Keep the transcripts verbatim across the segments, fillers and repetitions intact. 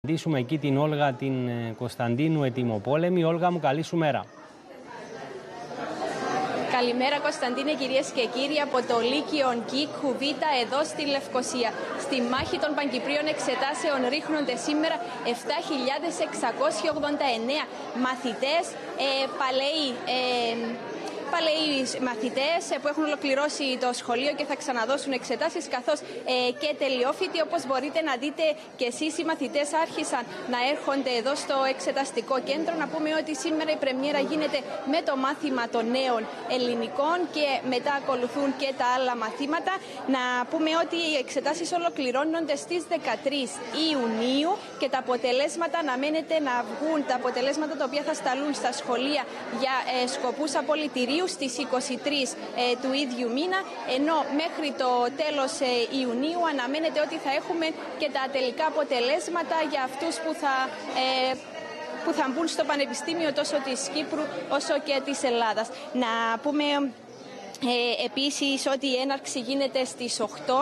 Συναντήσουμε εκεί την Όλγα την Κωνσταντίνου Ετοιμοπόλεμη. Όλγα μου, καλή σου μέρα. Καλημέρα Κωνσταντίνε, κυρίες και κύριοι, από το Λύκειο Κίκου Β εδώ στη Λευκοσία. Στη μάχη των Παγκυπρίων Εξετάσεων ρίχνονται σήμερα επτά χιλιάδες εξακόσιοι ογδόντα εννέα μαθητές, ε, παλαιοί, ε, παλαιοί μαθητές που έχουν ολοκληρώσει το σχολείο και θα ξαναδώσουν εξετάσεις, καθώς ε, και τελειόφοιτοι. Όπως μπορείτε να δείτε και εσείς, οι μαθητές άρχισαν να έρχονται εδώ στο εξεταστικό κέντρο. Να πούμε ότι σήμερα η πρεμιέρα γίνεται με το μάθημα των νέων ελληνικών και μετά ακολουθούν και τα άλλα μαθήματα. Να πούμε ότι οι εξετάσεις ολοκληρώνονται στις δεκατρείς Ιουνίου και τα αποτελέσματα αναμένεται να βγουν, τα αποτελέσματα τα οποία θα σταλούν στα σχολεία για ε, σκοπούς απολυτηρίου στις είκοσι τρεις ε, του ίδιου μήνα, ενώ μέχρι το τέλος ε, Ιουνίου αναμένεται ότι θα έχουμε και τα τελικά αποτελέσματα για αυτούς που θα... Ε, που θα μπουν στο Πανεπιστήμιο τόσο της Κύπρου όσο και της Ελλάδας. Να πούμε ε, επίσης ότι η έναρξη γίνεται στις οκτώ.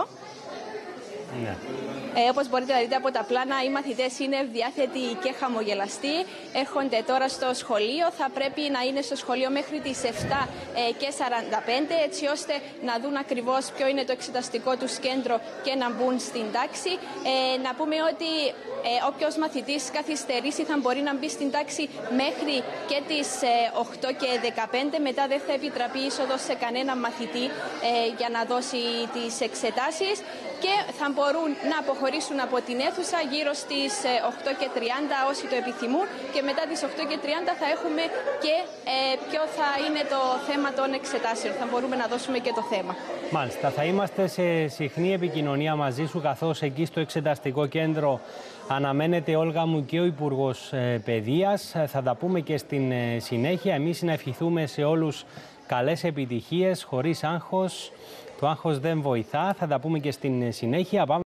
Ναι. Ε, όπως μπορείτε να δείτε από τα πλάνα, οι μαθητές είναι ευδιάθετοι και χαμογελαστοί. Έρχονται τώρα στο σχολείο. Θα πρέπει να είναι στο σχολείο μέχρι τις επτά και σαράντα πέντε, έτσι ώστε να δουν ακριβώς ποιο είναι το εξεταστικό τους κέντρο και να μπουν στην τάξη. Ε, να πούμε ότι ε, όποιος μαθητής καθυστερήσει θα μπορεί να μπει στην τάξη μέχρι και τις ε, οκτώ και δεκαπέντε. Μετά δεν θα επιτραπεί είσοδος σε κανένα μαθητή ε, για να δώσει τις εξετάσεις και θα μπορούν να αποχωρήσουν από την αίθουσα γύρω στις οκτώ και τριάντα όσοι το επιθυμούν, και μετά τις οκτώ και τριάντα θα έχουμε και ε, ποιο θα είναι το θέμα των εξετάσεων. Θα μπορούμε να δώσουμε και το θέμα. Μάλιστα, θα είμαστε σε συχνή επικοινωνία μαζί σου, καθώς εκεί στο εξεταστικό κέντρο αναμένεται, Όλγα μου, και ο Υπουργός Παιδείας. Θα τα πούμε και στην συνέχεια. Εμείς να ευχηθούμε σε όλους καλές επιτυχίες, χωρίς άγχος. Το άγχος δεν βοηθά. Θα τα πούμε και στην συνέχεια.